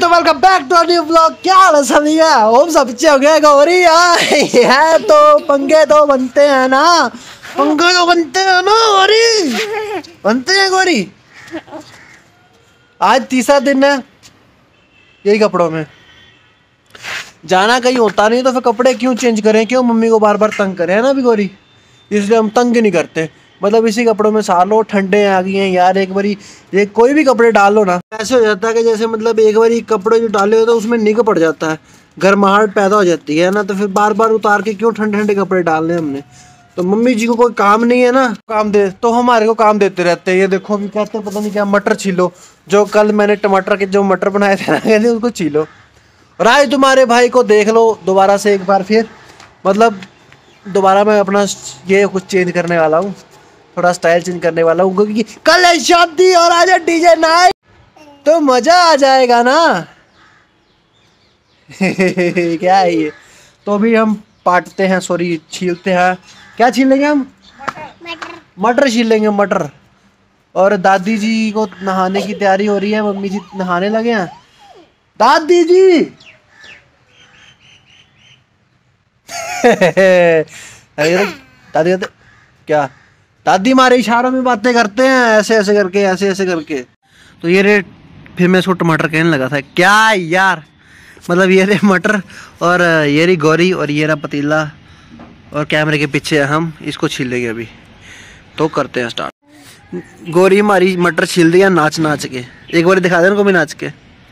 तो welcome back to new blog. क्या हाल है सभी का? होप सब अच्छे हो गए। गौरी है तो पंगे तो बनते हैं ना, पंगे तो बनते हैं ना गौरी, बनते हैं गौरी। आज तीसरा दिन है यही कपड़ों में, जाना कहीं होता नहीं तो फिर कपड़े क्यों चेंज करें, क्यों मम्मी को बार बार तंग करें, है ना भी गौरी। इसलिए हम तंग नहीं करते, मतलब इसी कपड़ों में सार लो। ठंडे आ गई हैं यार, एक बारी ये कोई भी कपड़े डाल लो ना ऐसे हो जाता है कि जैसे मतलब एक बारी कपड़े जो डाले हो तो उसमें निग पड़ जाता है, गर्माहट पैदा हो जाती है ना, तो फिर बार बार उतार के क्यों ठंडे ठंडे कपड़े डालने हमने। तो मम्मी जी को कोई काम नहीं है ना, काम दे तो हमारे को काम देते रहते हैं। ये देखो अभी कहते हैं पता नहीं क्या मटर छीलो, जो कल मैंने टमाटर के जो मटर बनाए थे ना कहते उसको छीलो। और आज तुम्हारे भाई को देख लो दोबारा से एक बार फिर, मतलब दोबारा मैं अपना ये कुछ चेंज करने वाला हूँ, थोड़ा स्टाइल चेंज करने वाला हूँ, क्योंकि कल है शादी और आज है डीजे नाइट, तो मजा आ जाएगा ना। क्या है ये? तो अभी हम पाटते हैं, सॉरी छीलते हैं। क्या छील लेंगे हम? मटर छील लेंगे, मटर। और दादी जी को नहाने की तैयारी हो रही है, मम्मी जी नहाने लगे हैं। दादी जी अरे दादी क्या, दादी हमारे इशारों में बातें करते हैं, ऐसे ऐसे करके, ऐसे ऐसे करके। तो ये रे फिर मैं इसको टमाटर कहने लगा था क्या यार, मतलब ये रे मटर और ये रही गौरी और ये रहा पतीला और कैमरे के पीछे हम इसको छील लेंगे अभी। तो करते हैं स्टार्ट। गौरी हमारी मटर छील दिया नाच नाच के, एक बार दिखा दे उनको भी नाच के।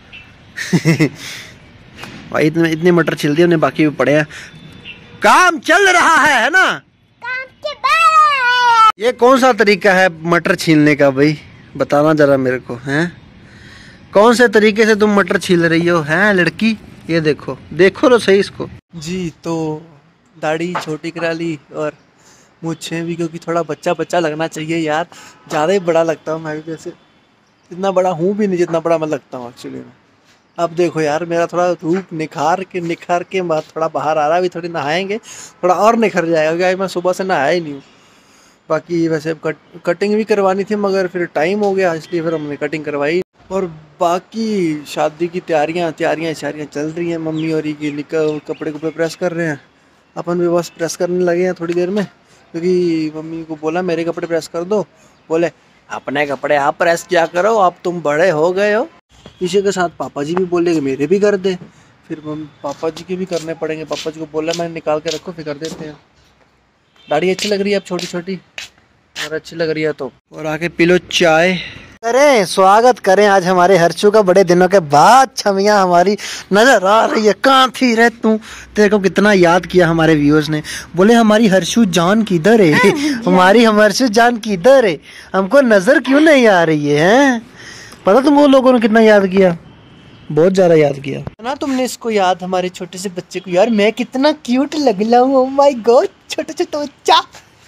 भाई इतने मटर छील दिए, उन्हें बाकी भी पड़े हैं। काम चल रहा है ना, काम के बाद। ये कौन सा तरीका है मटर छीलने का भाई, बताना जरा मेरे को, हैं कौन से तरीके से तुम मटर छील रही हो हैं लड़की? ये देखो, देखो तो सही इसको जी। तो दाढ़ी छोटी करा ली और मुझे भी, क्योंकि थोड़ा बच्चा बच्चा लगना चाहिए यार, ज़्यादा ही बड़ा लगता हूँ मैं भी, वैसे इतना बड़ा हूँ भी नहीं जितना बड़ा मैं लगता हूँ एक्चुअली में। अब देखो यार मेरा थोड़ा रूप निखार के बाद थोड़ा बाहर आ रहा है, अभी थोड़ी नहाएंगे थोड़ा और निखर जाएगा, क्योंकि मैं सुबह से नहाया ही नहीं हूँ। बाकी वैसे कटिंग भी करवानी थी मगर फिर टाइम हो गया, इसलिए फिर हमने कटिंग करवाई। और बाकी शादी की तैयारियाँ चल रही हैं। मम्मी और ये कपड़े प्रेस कर रहे हैं, अपन भी बस प्रेस करने लगे हैं थोड़ी देर में, क्योंकि मम्मी को बोला मेरे कपड़े प्रेस कर दो, बोले अपने कपड़े आप प्रेस किया करो, अब तुम बड़े हो गए हो। इसी के साथ पापा जी भी बोले कि मेरे भी कर दे, फिर पापा जी के भी करने पड़ेंगे। पापा जी को बोला मैंने निकाल के रखो, फिर कर देते हैं। दाढ़ी अच्छी लग रही है अब, छोटी छोटी, और अच्छी लग रही है तो। और आके पी लो चाय। करें स्वागत करें आज हमारे हर्षू का, बड़े दिनों के बाद छमिया हमारी नजर आ रही है। कहाँ थी रे तू, तेरे को कितना याद किया हमारे व्यूअर्स ने, बोले हमारी हर्षू जान किधर है, हमारी हर्षू जान किधर है, हमको नजर क्यों नहीं आ रही है? पता तुमको लोगों ने कितना याद किया, बहुत ज्यादा याद किया ना तुमने इसको याद, हमारे छोटे से बच्चे को। यार मैं कितना क्यूट लग रहा हूँ, ओह माय गॉड, छोटे छोटे बच्चा।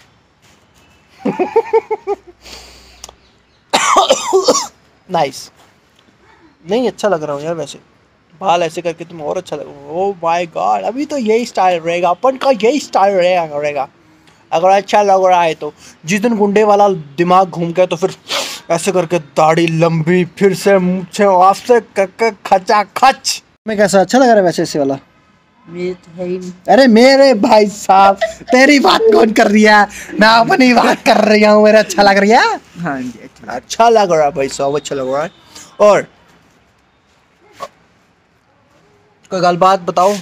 नाइस, नहीं अच्छा लग रहा हूँ यार, वैसे बाल ऐसे करके तुम और अच्छा लग रहा हो। ओह माय गॉड, अभी तो यही स्टाइल रहेगा अपन का, यही स्टाइल रहेगा अगर अच्छा लग रहा है तो। जिस दिन गुंडे वाला दिमाग घूम गया तो फिर ऐसे करके दाढ़ी लंबी, फिर से मुझे आपसे खचा खच में। कैसा अच्छा लग रहा है वैसे ऐसे वाला? अरे मेरे भाई साहब, तेरी बात कौन कर रही है, मैं अपनी बात कर रही हूँ। मेरा अच्छा लग रही है, हाँ जी अच्छा लग रहा है भाई साहब, अच्छा लग रहा है। और कोई गलबात बताओ,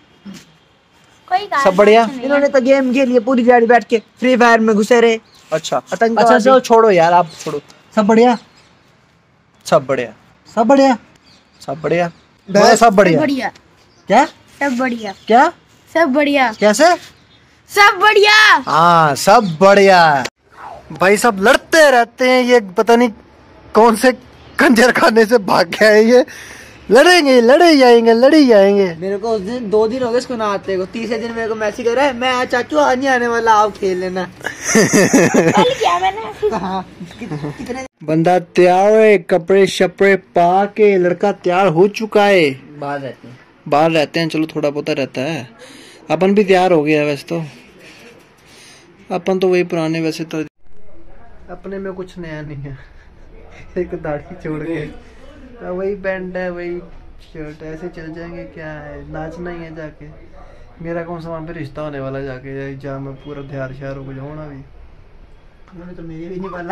सब बढ़िया? इन्होंने तो गेम खेली है पूरी दिहाड़ी बैठ के, फ्री फायर में घुसे रहे। अच्छा अच्छा छोड़ो यार, आप छोड़ो। सब बढ़िया, सब बढ़िया, सब बढ़िया, सब बढ़िया, सब बढ़िया। क्या सब बढ़िया? क्या सब बढ़िया? कैसे सब बढ़िया? हाँ सब बढ़िया। भाई सब लड़ते रहते हैं, ये पता नहीं कौन से कंजर खाने से भाग गया है ये। लड़ेंगे, लड़े जाएंगे। मेरे को उस दिन 2 दिन हो गए इसको ना आते को, तीसरे दिन मेरे को मैसेज कर रहा है, मैं चाचू आज नहीं आने वाला, आओ खेल लेना। कल किया मैंने। हाँ, कितने बंदा तैयार है, कपड़े शपड़े पा के लड़का तैयार हो चुका है। बाहर रहते हैं, चलो थोड़ा बहुत रहता है। अपन भी तैयार हो गया वैसे तो, अपन तो वही पुराने, वैसे तो अपने में कुछ नया नहीं है। एक दाढ़ी छोड़ के वही बैंड है, वही शर्ट ऐसे चल जाएंगे, क्या है, नाचना ही है जाके। मेरा कौन सा वहाँ पे रिश्ता होने वाला जाके, जहाँ मैं पूरा ध्यान श्यार हो जाऊँ ना। अभी उन्होंने तो मेरी भी नहीं बोला।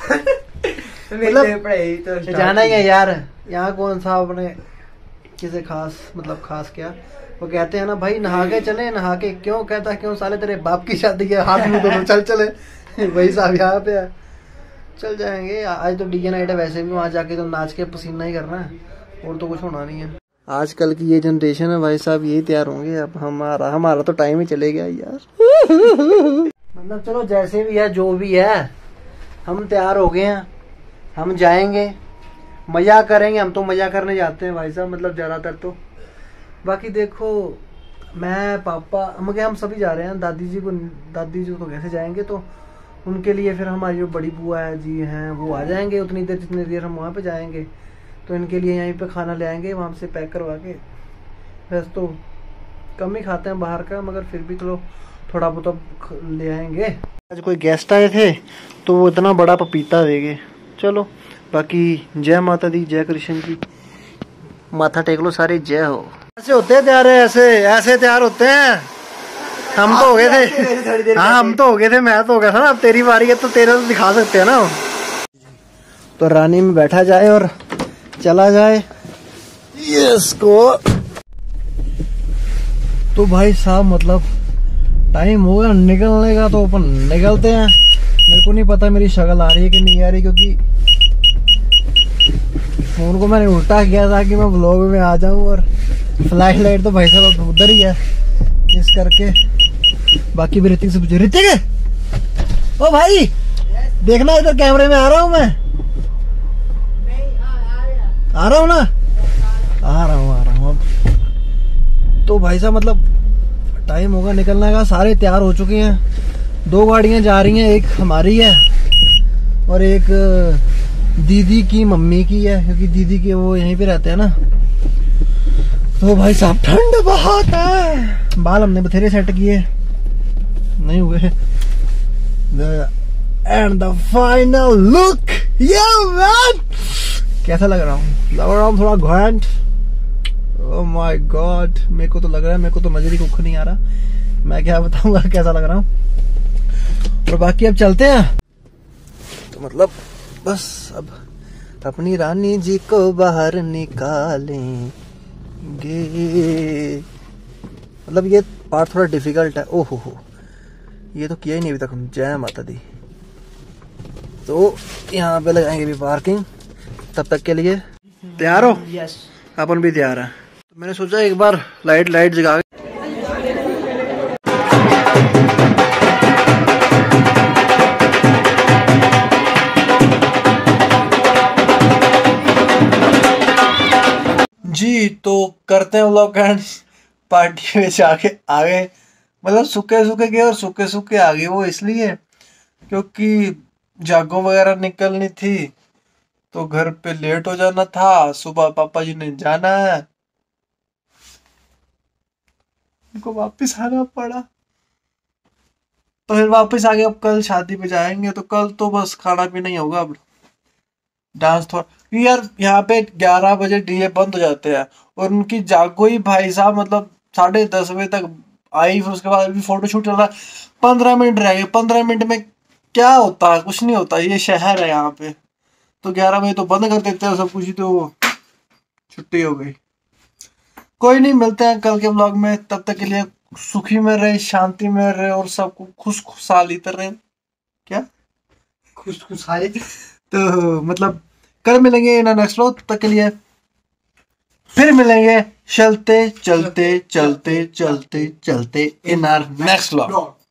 मतलब जाना ही है यार, यहाँ कौन सा अपने किसी खास, मतलब खास क्या, वो कहते हैं ना भाई नहा के चले, नहा के क्यों, कहता क्यों साले तेरे बाप की शादी है, हाथ में तो चल चले। वही साहब यहाँ पे है, चल जाएंगे। आज तो डीजे नाइट है, वैसे भी वहाँ जाके तो नाच के पसीना ही करना है, और तो कुछ होना नहीं है। आजकल की ये जनरेशन है भाई साहब, यही तैयार होंगे। अब हमारा तो टाइम ही चले गया यार। मतलब चलो जैसे भी है, जो भी है, हम तैयार हो गए हैं, हम जाएंगे, मजा करेंगे। हम तो मजा करने जाते हैं भाई साहब, मतलब ज़्यादातर तो। बाकी देखो, मैं पापा हम सभी जा रहे हैं। दादी जी तो कैसे जाएंगे, तो उनके लिए फिर हमारी जो बड़ी बुआ है जी हैं, वो आ जाएंगे उतनी देर जितनी देर हम वहाँ पे जाएंगे। तो इनके लिए यहीं पे खाना ले आएंगे वहाँ से पैक करवा के। वैसे तो कम ही खाते हैं बाहर का, मगर फिर भी चलो थोड़ा बहुत ले आएंगे। आज कोई गेस्ट आए थे तो वो इतना बड़ा पपीता दे गए। चलो बाकी जय माता दी, जय कृष्ण जी, माथा टेक लो सारे, जय हो। ऐसे होते हैं तैयार, ऐसे तैयार होते हैं। हम तो हो गए थे, हाँ हम तो हो गए थे, मैं तो हो गया था ना। अब तेरी बारी है तो तेरा तो दिखा सकते हैं ना। तो रानी में बैठा जाए और चला जाए इसको। तो भाई साहब मतलब टाइम हो गया निकलने का, तो अपन निकलते हैं। मेरे को नहीं पता मेरी शक्ल आ रही है कि नहीं आ रही, क्योंकि फोन को मैंने उल्टा किया था कि मैं व्लॉग में आ जाऊं, और फ्लैश लाइट तो भाई साहब उधर ही है, इस करके। बाकी भी ऋतिक से पूछे, ऋतिक ओ भाई देखना इधर कैमरे में आ रहा हूँ मैं, आ रहा हूँ ना, आ रहा हूँ अब। तो भाई साहब मतलब टाइम होगा निकलने का, सारे तैयार हो चुके हैं। 2 गाड़ियां जा रही हैं, एक हमारी है और एक दीदी की मम्मी की है, क्योंकि दीदी के वो यहीं पे रहते हैं ना। तो भाई साहब ठंड बहुत है। बाल हमने बथेरे सेट किए, नहीं हुए। And the final look, yeah man कैसा लग रहा हूँ थोड़ा घैंट। ओह माय गॉड, मेरे को तो लग रहा है, मेरे को तो नजर ही कुछ नहीं आ रहा, मैं क्या बताऊंगा कैसा लग रहा हूँ। और बाकी अब चलते हैं। तो मतलब बस अब अपनी रानी जी को बाहर निकालेंगे। मतलब ये पार्ट थोड़ा डिफिकल्ट है। ओहो हो, ये तो किया ही नहीं अभी तक हम। जय माता दी। तो यहाँ पे लगाएंगे भी पार्किंग। तब तक के लिए तैयार हो? यस, अपन भी तैयार है। तो मैंने सोचा एक बार लाइट जगा जी। तो करते हैं व्लॉग एंड पार्टी में जाके आ गए। मतलब सूखे गए और सूखे आ गए। वो इसलिए क्योंकि जागो वगैरह निकलनी थी, तो घर पे लेट हो जाना था। सुबह पापा जी ने जाना है, उनको वापस आना पड़ा। तो फिर वापस आ गए। अब कल शादी पे जाएंगे, तो कल तो बस खाना पीना ही होगा। अब डांस थोड़ा यार, यहाँ पे 11 बजे डीजे बंद हो जाते हैं, और उनकी जागो ही भाई साहब मतलब 10:30 बजे तक आई। फिर उसके बाद भी फोटो शूट चल रहा है। 15 मिनट रह गए। 15 मिनट में क्या होता है? कुछ नहीं होता। ये शहर है यहाँ पे, तो 11 बजे तो बंद कर देते हैं सब कुछ ही, तो छुट्टी हो गई। कोई नहीं, मिलते हैं कल के ब्लॉग में। तब तक के लिए सुखी में रहे, शांति में रहे, और सबको खुशहाली रहे। क्या खुशहाली? तो मतलब कल मिलेंगे इन नेक्स्ट व्लॉग। तब तक के लिए फिर मिलेंगे चलते इन आवर नेक्स्ट व्लॉग।